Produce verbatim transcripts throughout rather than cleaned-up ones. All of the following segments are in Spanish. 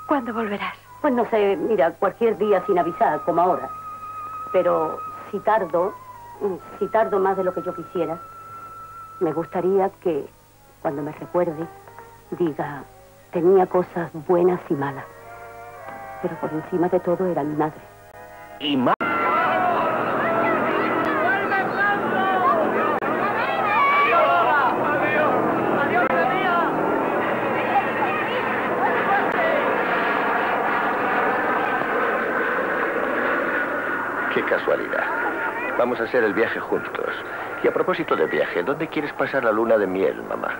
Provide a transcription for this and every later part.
¿Cuándo volverás? Pues no sé, mira, cualquier día sin avisar, como ahora. Pero si tardo, si tardo más de lo que yo quisiera, me gustaría que, cuando me recuerde, diga, tenía cosas buenas y malas. Pero por encima de todo era mi madre. ¿Y más? Qué casualidad. Vamos a hacer el viaje juntos. Y a propósito de viaje, ¿dónde quieres pasar la luna de miel, mamá?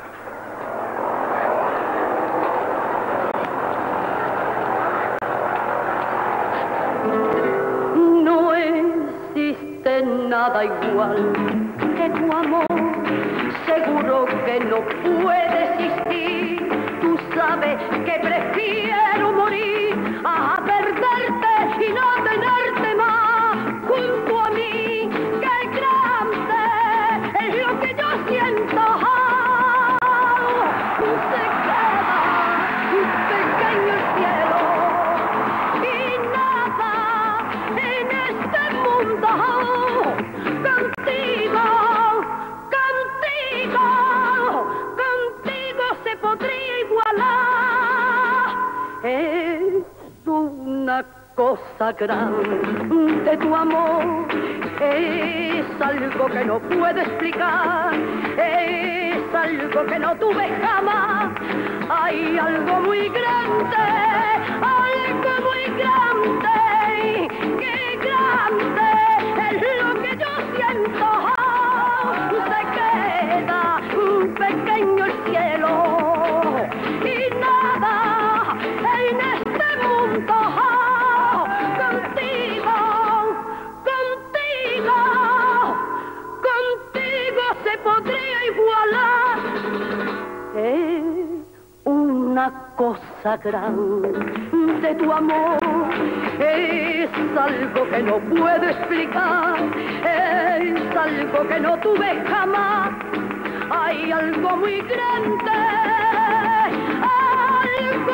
No existe nada igual que tu amor. Seguro que no puede existir. Tú sabes que prefiero morir a perderte y no tenerte más junto a mí. ¡Qué grande es lo que yo siento! Se queda un pequeño cielo y nada en este mundo contigo, contigo, contigo se podría igualar. Es una cosa grande tu amor, es algo que no puedo explicar, es algo que no tuve jamás. Hay algo muy grande, algo muy grande, qué grande es lo que yo siento. Se queda un pequeño el cielo y nada en este mundo contigo, contigo, contigo se podría igualar. Es una cosa grande tu amor, es algo que no puedo explicar, es algo que no tuve jamás. Hay algo muy grande, algo